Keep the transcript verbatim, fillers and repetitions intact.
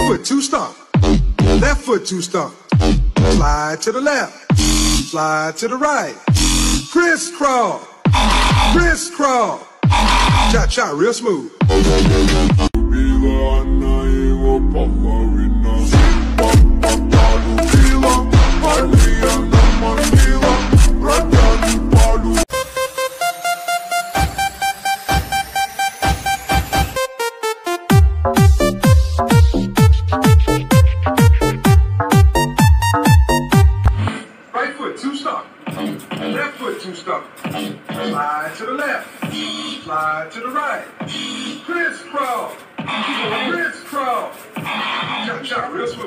foot two stomp, left foot two stomp, slide to the left, slide to the right, crisscross, crisscross, cha cha real smooth. Slide to the left, slide to the right, crisscross, crisscross, cha cha real smooth.